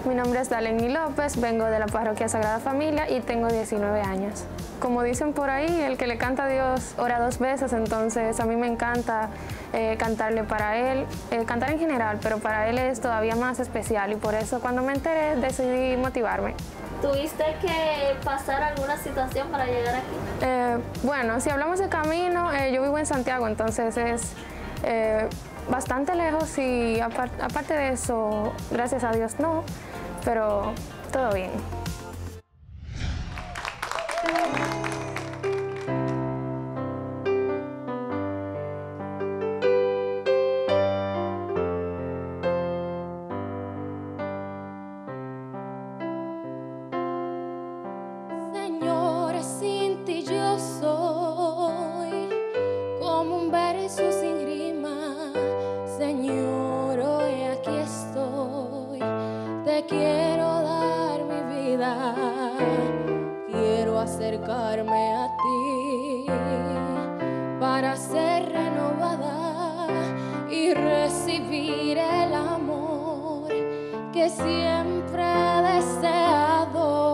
Mi nombre es Daleni López, vengo de la parroquia Sagrada Familia y tengo 19 años. Como dicen por ahí, el que le canta a Dios ora dos veces, entonces a mí me encanta cantarle para Él, cantar en general, pero para Él es todavía más especial y por eso cuando me enteré decidí motivarme. ¿Tuviste que pasar alguna situación para llegar aquí? Bueno, si hablamos de camino, yo vivo en Santiago, entonces es bastante lejos y aparte de eso, gracias a Dios no, pero todo bien. Señor, sin ti yo soy como un verso sin rima. Señor, hoy aquí estoy, te quiero dar mi vida, quiero acercarme a ti para ser renovada y recibir el amor que siempre he deseado.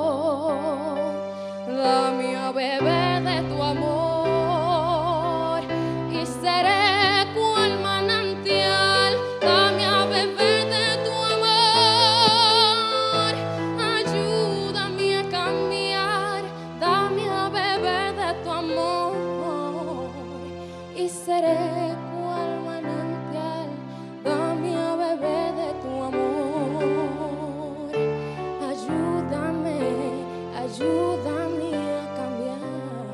Dame a beber de tu amor y seré cual manantial. Dame a beber de tu amor, ayúdame a cambiar. Dame a beber de tu amor y seré cual manantial. Dame a beber de tu amor, ayúdame, ayúdame a cambiar.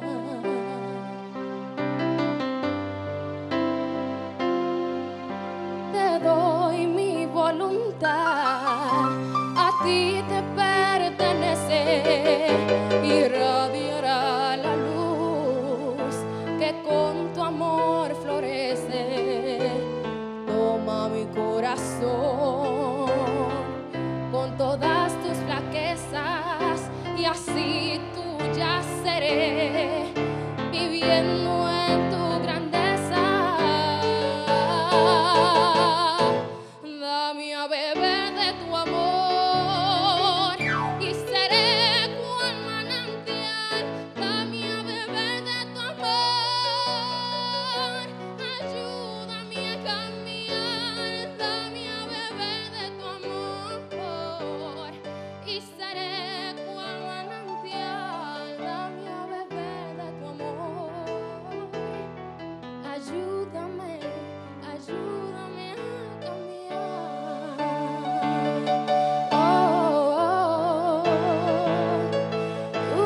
Te doy mi voluntad, a ti te pertenece, irradiará la luz que con tu amor florece. Toma mi corazón con todas tus flaquezas y así tuya seré, viviendo en tu grandeza. Dame a beber de tu amor y seré cual manantial. Dame a beber de tu amor, ayúdame a cambiar. Dame a beber de tu amor y seré cual manantial. Dame a beber de tu amor, ayúdame, ayúdame a cambiar. Oh, oh,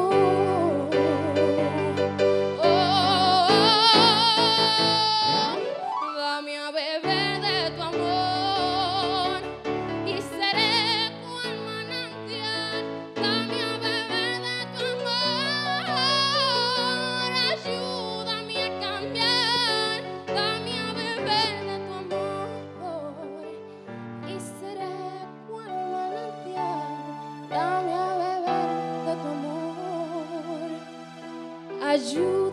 dame a beber de tu amor y seré cual manantial. Dame a beber de tu amor, ayúdame a cambiar. Dame a beber de tu amor y seré cual manantial. Dame a beber de tu amor, ayúdame.